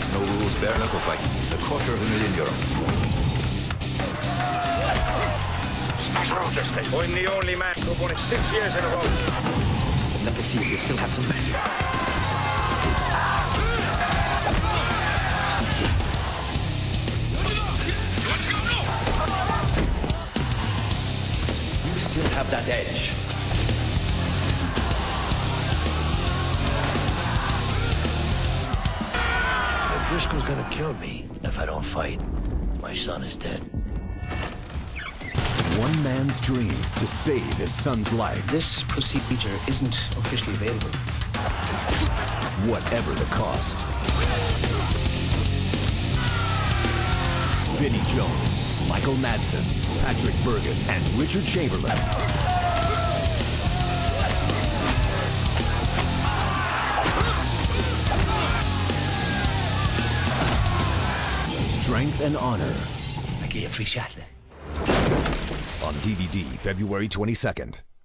It's no rules, bare knuckle fight. It's €250,000. Smash road, Estate. I'm the only man who've won it 6 years in a row. Let us see if you still have some magic. You still have that edge. Driscoll's gonna kill me if I don't fight. My son is dead. One man's dream to save his son's life. This procedure isn't officially available. Whatever the cost. Vinnie Jones, Michael Madsen, Patrick Bergen, and Richard Chamberlain. Strength and Honor. I give you a free shot. On DVD, February 22nd.